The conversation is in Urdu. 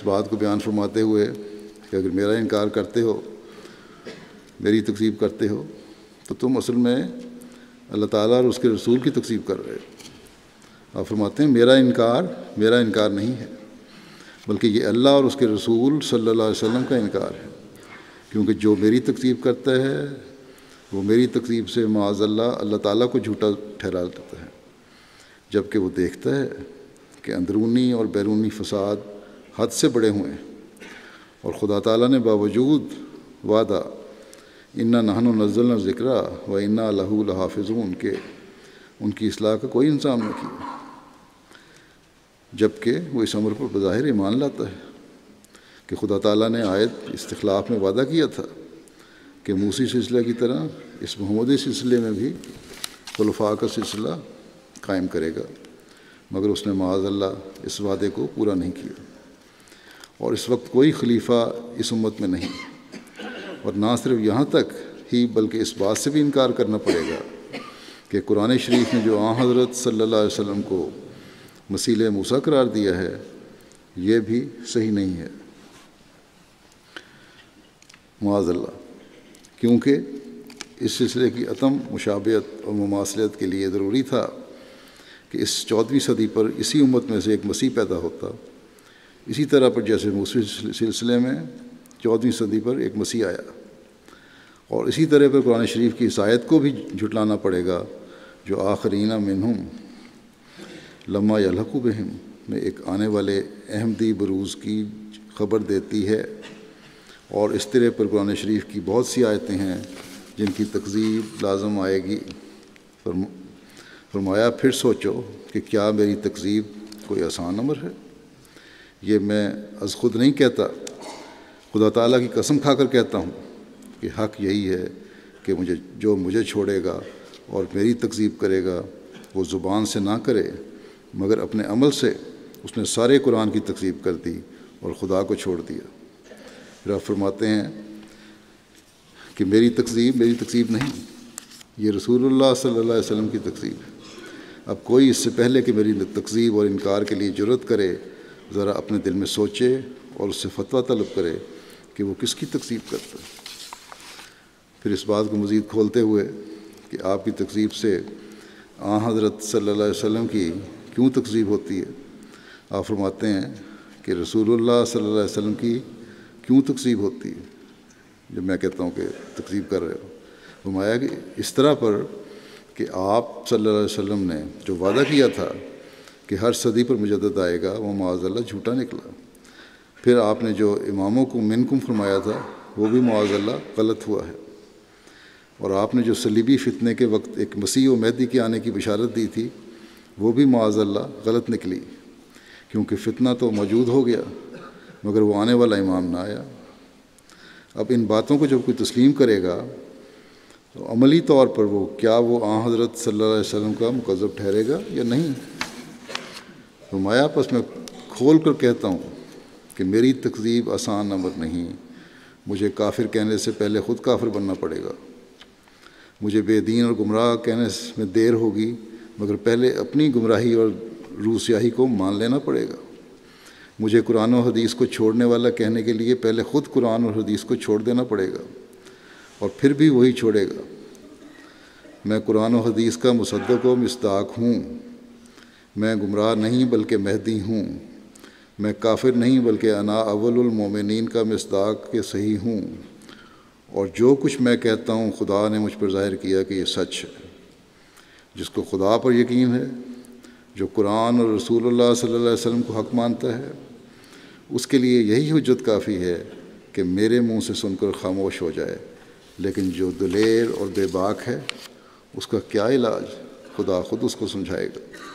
بات کو بیان فرماتے ہوئے کہ اگر میرا انکار کرتے ہو، میری تکذیب کرتے ہو، تو تم اصل میں اللہ تعالیٰ اور اس کے رسول کی تکذیب کر رہے ہو۔ آپ فرماتے ہیں میرا انکار نہیں ہے، بلکہ یہ اللہ اور اس کے رسول صلی اللہ علیہ وسلم کا انکار ہے، کیونکہ جو میری تکذیب کرتا ہے وہ میری تکذیب سے معاذ اللہ تعالیٰ کو جھوٹا ٹھہرا دیتا ہے، جبکہ وہ دیکھتا ہے کہ اندرونی اور بیرونی فساد حد سے بڑے ہوئے ہیں، اور خدا تعالیٰ نے باوجود وعدہ انا نحن نزلنا الذکر و انا لہ لحافظون کہ ان کی اصلاح کا کوئی انتظام نہ کیا، جبکہ وہ اس امر پر بظاہر ایمان لاتا ہے کہ خدا تعالیٰ نے آیت استخلاف میں وعدہ کیا تھا کہ موسی سلسلہ کی طرح اس محمدی سلسلے میں بھی خلفاء کا سلسلہ قائم کرے گا، مگر اس نے معاذ اللہ اس وعدے کو پورا نہیں کیا، اور اس وقت کوئی خلیفہ اس امت میں نہیں، اور نہ صرف یہاں تک ہی بلکہ اس بات سے بھی انکار کرنا پڑے گا کہ قرآن شریف نے جو حضرت صلی اللہ علیہ وسلم کو مثیل موسیٰ قرار دیا ہے یہ بھی صحیح نہیں ہے معاذ اللہ، کیونکہ اس سلسلے کی عدم مشابہت اور مماثلت کے لیے ضروری تھا کہ اس 14ویں صدی پر اسی امت میں سے ایک مسیح پیدا ہوتا، اسی طرح پر جیسے موسی سلسلے میں 14ویں صدی پر ایک مسیح آیا، اور اسی طرح پر قرآن شریف کی اس آیت کو بھی جھٹلانا پڑے گا جو آخرین منہم لما یلحق بہم میں ایک آنے والے احمدی بروز کی خبر دیتی ہے، اور اس طرح پر قرآن شریف کی بہت سی آیتیں ہیں جن کی تکذیب لازم آئے گی۔ فرمایا پھر سوچو کہ کیا میری تکذیب کوئی آسان امر ہے؟ یہ میں از خود نہیں کہتا، خدا تعالیٰ کی قسم کھا کر کہتا ہوں کہ حق یہی ہے کہ جو مجھے چھوڑے گا اور میری تکذیب کرے گا وہ زبان سے نہ کرے مگر اپنے عمل سے اس نے سارے قرآن کی تکذیب کر دی اور خدا کو چھوڑ دیا۔ پھر آپ فرماتے ہیں کہ میری تکذیب نہیں، یہ رسول اللہ صلی اللہ علیہ وسلم کی تکذیب ہے۔ اب کوئی اس سے پہلے کہ میری تکذیب اور انکار کے لیے جرأت کرے ذرا اپنے دل میں سوچے اور اس سے فتویٰ طلب کرے کہ وہ کس کی تکذیب کرتا ہے۔ پھر اس بات کو مزید کھولتے ہوئے کہ آپ کی تکذیب سے حضرت صلی اللہ علیہ وسلم کی کیوں تکذیب ہوتی ہے، آپ فرماتے ہیں کہ رسول اللہ صلی اللہ علیہ وسلم کی کیوں تکذیب ہوتی ہے جب میں کہتا ہوں کہ تکذیب کر رہے ہو۔ فرمایا کہ اس طرح پر کہ آپ صلی اللہ علیہ وسلم نے جو وعدہ کیا تھا کہ ہر صدی پر مجدد آئے گا وہ معاذ اللہ جھوٹا نکلا، پھر آپ نے جو اماموں کو منکم فرمایا تھا وہ بھی معاذ اللہ غلط ہوا ہے، اور آپ نے جو صلیبی فتنے کے وقت ایک مسیح و مہدی کے آنے کی بشارت دی تھی وہ بھی معاذ اللہ غلط نکلی، کیونکہ فتنہ تو موجود ہو گیا مگر وہ آنے والا امام نہ آیا۔ اب ان باتوں کو جب کوئی تسلیم کرے گا تو عملی طور پر وہ حضرت صلی اللہ علیہ وسلم کا مکذب ٹھہرے گا یا نہیں؟ فرمایا پس میں کھول کر کہتا ہوں کہ میری تکذیب آسان امر نہیں، مجھے کافر کہنے سے پہلے خود کافر بننا پڑے گا، مجھے بے دین اور گمراہ کہنے میں دیر ہوگی مگر پہلے اپنی گمراہی اور روسیاہی کو مان لینا پڑے گا، مجھے قرآن و حدیث کو چھوڑنے والا کہنے کے لیے پہلے خود قرآن اور حدیث کو چھوڑ دینا پڑے گا، اور پھر بھی وہی چھوڑے گا۔ میں قرآن و حدیث کا مصدق و مصداق ہوں، میں گمراہ نہیں بلکہ مہدی ہوں، میں کافر نہیں بلکہ انا اول المومنین کا مصداق کے صحیح ہوں، اور جو کچھ میں کہتا ہوں خدا نے مجھ پر ظاہر کیا کہ یہ سچ ہے۔ جس کو خدا پر یقین ہے، جو قرآن اور رسول اللہ صلی اللہ علیہ وسلم کو حق مانتا ہے، اس کے لیے یہی حجت کافی ہے کہ میرے منہ سے سن کر خاموش ہو جائے، لیکن جو دلیر اور بے باک ہے اس کا کیا علاج، خدا خود اس کو سمجھائے گا۔